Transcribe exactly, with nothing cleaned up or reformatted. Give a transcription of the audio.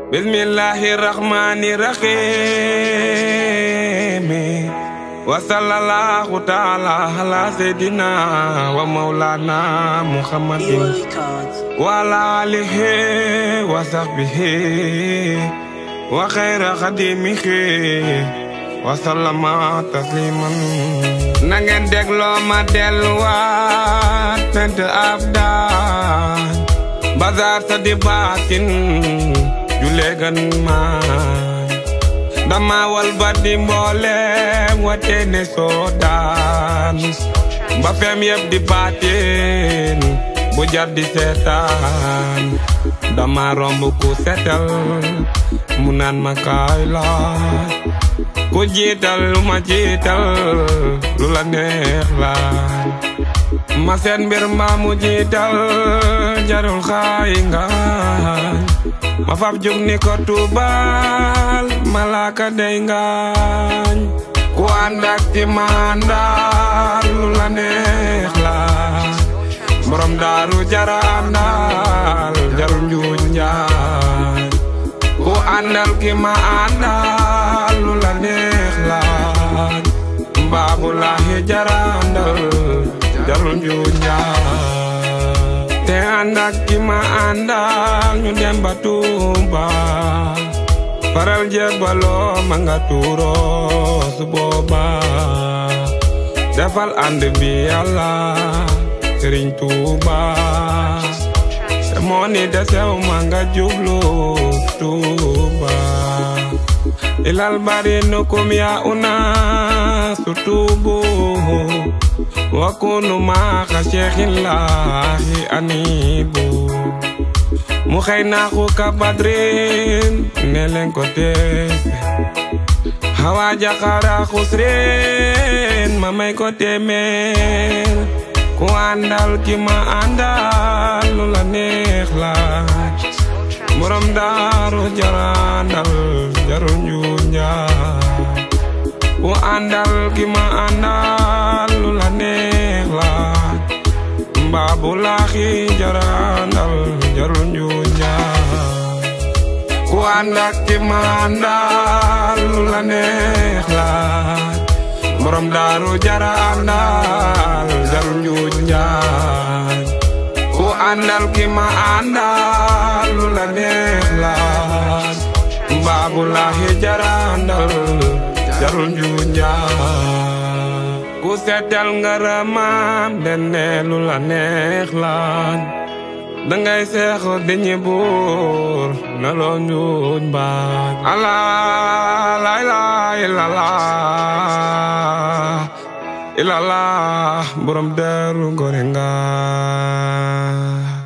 Bismillahirrahmanirrahim. Wa sallallahu ta'ala ala sayyidina wa maulana Muhammadin wa ala alihi wa sahbihi wa khaira khadimihi wa sallama tasliman. Na ngeen dégloo ma delluwaat pent abdaan bazar sa di baatin julegan maan dama wal badi mboolem watene soodaan ba fem yeb di baatin bu jar di seetaan dama romb ku setal mu naan ma kaay laaj ku jiital lu ma jiital lu la neex laaj ma seen mbir mbaa mu jiital jarul xaay ngaañ ma fab jug ni ko tuubal malaaka dey ngaañ ku àndak ci mandal lu la neex laaj borom daaru jara àndal jarul njuuj njaay ku àndal ki ma àndal lu la neex laaj mbaabu laahi jara àndal jarul njuuj njaay te àndak ki ma àndal ñu dem ba Tuuba faral jébaloo ma nga tuuroo su booba defal ànd bi Yàlla Sëriñ Tuuba te moo ni desew ma nga jublu Tuuba ilal bari nukum ya una su tuubu wa kunu maaxa Cheikhillahi anibu mu xëy naaxu ka badrin ne leen ko teefe hawa jaxara xusrin ma may ko téeméer ku àndal ki ma àndal lu la neex laaj borom daaru jarandal jarul njuuj njaay ku àndal ki ma àndal lu la neex laaj mbaabu laahi jarandal jarul njuuj njaay ku àndak ki ma àndal lu la neex laaj borom daaru jara àndal jarul njuuj njaay ku àndal ki ma àndal lu la neex laaj mbaabu laahi jara àndal jarul njuuj njaay ku seetal ngaramam dene lu la neex laaj dangay seex di ñi buur na loo njuuj mbaaj Allah la ilaha illallah illallah borom Daaru Gorenga